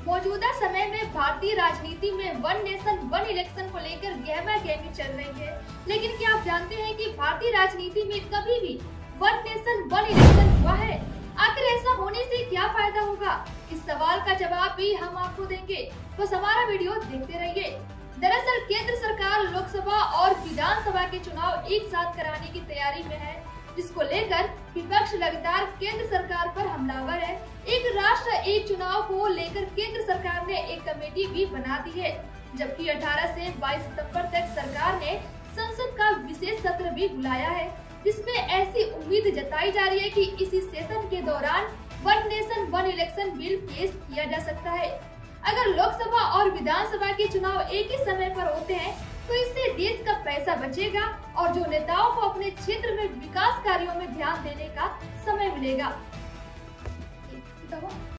मौजूदा समय में भारतीय राजनीति में वन नेशन वन इलेक्शन को लेकर गहमागहमी चल रही है। लेकिन क्या आप जानते हैं कि भारतीय राजनीति में कभी भी वन नेशन वन इलेक्शन हुआ है? आखिर ऐसा होने से क्या फायदा होगा? इस सवाल का जवाब भी हम आपको देंगे, तो हमारा वीडियो देखते रहिए। दरअसल केंद्र सरकार लोकसभा और विधानसभा के चुनाव एक साथ कराने की तैयारी में है, जिसको लेकर विपक्ष लगातार केंद्र सरकार पर हमलावर है। एक राष्ट्र एक चुनाव को लेकर केंद्र सरकार ने एक कमेटी भी बना दी है, जबकि 18 से 22 सितंबर तक सरकार ने संसद का विशेष सत्र भी बुलाया है, जिसमें ऐसी उम्मीद जताई जा रही है कि इसी सेशन के दौरान one nation one election bill पेश किया जा सकता है। अगर लोकसभा और विधानसभा के चुनाव एक ही समय पर होते हैं तो इससे देश का पैसा बचेगा और जो नेताओं को अपने क्षेत्र में विकास कार्यों में ध्यान देने का समय मिलेगा।